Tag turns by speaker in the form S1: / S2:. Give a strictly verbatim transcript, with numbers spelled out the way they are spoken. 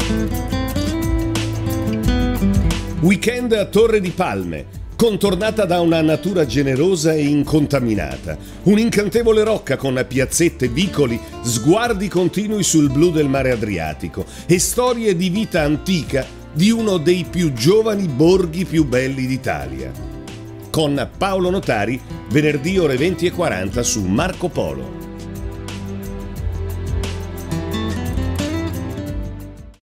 S1: Weekend a Torre di Palme, contornata da una natura generosa e incontaminata, un'incantevole rocca con piazzette, vicoli, sguardi continui sul blu del mare Adriatico e storie di vita antica di uno dei più giovani borghi più belli d'Italia. Con Paolo Notari, venerdì ore venti e quaranta su Marco Polo.